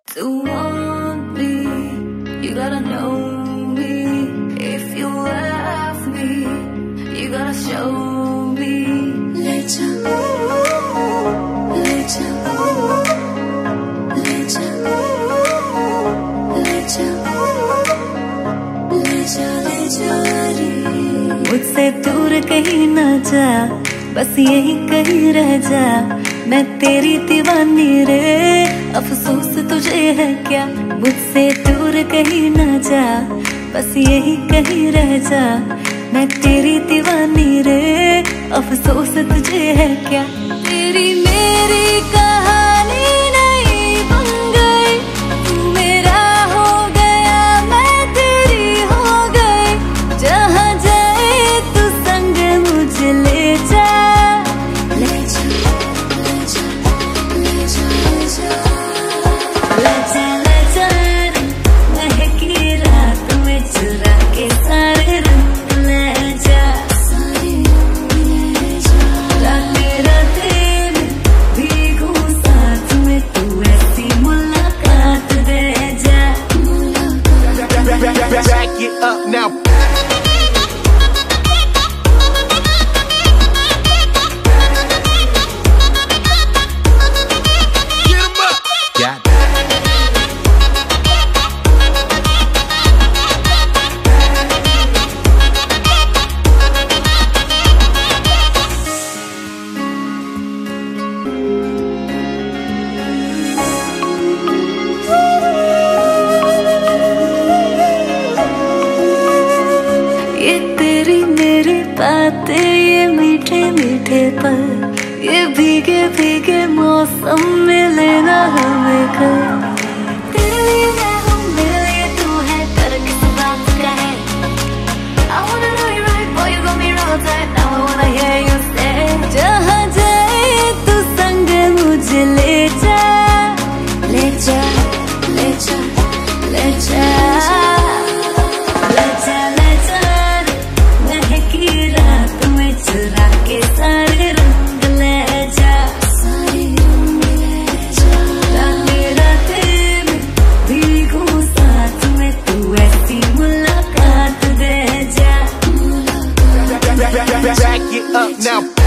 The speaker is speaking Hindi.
To want me, you gotta know me. If you love me, you gotta show me. Let ya, let ya, let ya, let ya, let ya, let ya रे। मुझसे दूर कहीं ना जा, बस यही कहीं रह जा। मैं तेरी दीवानी रे, अफसोस तुझे है क्या। मुझसे दूर कहीं ना जा, बस यही कहीं रह जा। मैं तेरी दीवानी रे, अफसोस तुझे है क्या। तेरी मेरी कहानी नहीं बन गई, तू मेरा हो गया, मैं तेरी हो गई। जहाँ जाए तू संग मुझे ले जा, ले जा, ले जा, ले जा, ले जा, ले जा, महकी रात में चुरा के सारे रंग ले जा, सारे रंग ले जा। रातें रातें भीगू साथ में, तू ऐसी मुलाकात दे जा, मुलाकात। Back it up now. Get 'em up. Got it. ये तेरी मेरी बातें, ये मीठे मीठे पल, ये भीगे भीगे मौसम में लेना हमें कर। तेरे लिए मैं हूँ, मेरे लिए तू है, पर किस बात का है। I wanna know you right, boy, you got me real tight. Now I wanna hear you say, जहाँ जाए तू संग मुझे ले जा, ले जा, ले जा, ले जा, ले जा, ले जा, महकी रात में चुरा के सारे रंग ले जा, सारे रंग ले जा। रातें रातें में भीगू साथ में, तू ऐसी मुलाकात दे जा, मुलाकात। Back it up now.